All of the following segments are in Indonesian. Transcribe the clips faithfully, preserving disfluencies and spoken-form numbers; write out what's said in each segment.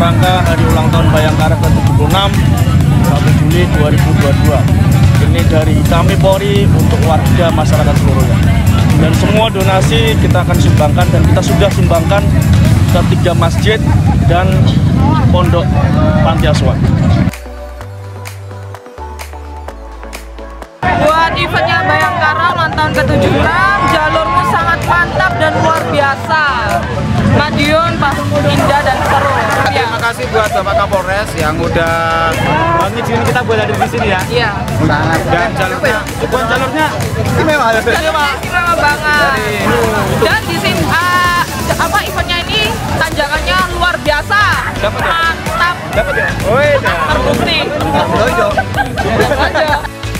rangka hari ulang tahun Bayangkara ke tujuh puluh enam satu Juli dua ribu dua puluh dua. Ini dari kami Polri untuk warga masyarakat seluruhnya. Dan semua donasi kita akan sumbangkan dan kita sudah sumbangkan ke tiga masjid dan pondok panti asuhan. Buat eventnya Bayangkara ulang tahun ke tujuh puluh enam, jalurnya sangat mantap dan luar biasa. Madiun, indah dan seru. Ya. Terima kasih buat Bapak Kapolres yang udah ngizinin kita buat ada di sini ya. Iya. Sangat. Dan jalurnya, bukan jalurnya istimewa. Istimewa, istimewa banget. Dan di sini uh, apa eventnya ini tanjakannya luar biasa. Dapat ya? Mantap. Dapat ya? Oh iya. Terbukti. Oh iya. Aja.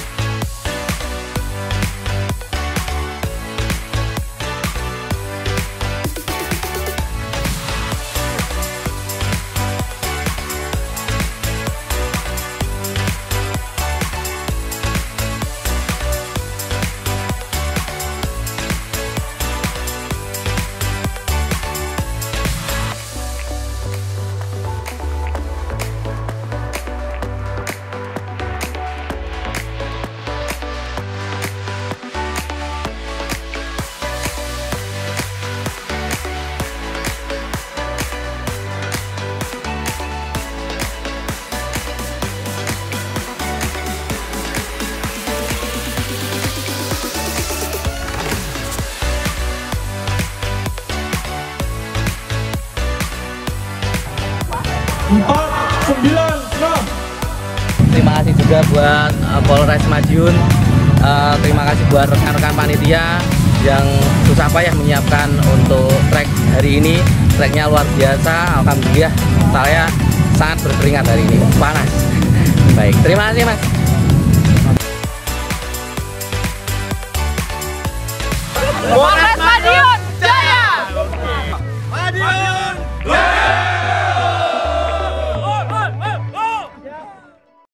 empat sembilan enam. Terima kasih juga buat uh, Polres Madiun. Uh, terima kasih buat rekan-rekan panitia yang susah payah menyiapkan untuk trek hari ini. Treknya luar biasa. Alhamdulillah saya sangat berkeringat hari ini. Panas. Baik, terima kasih Mas. Boleh.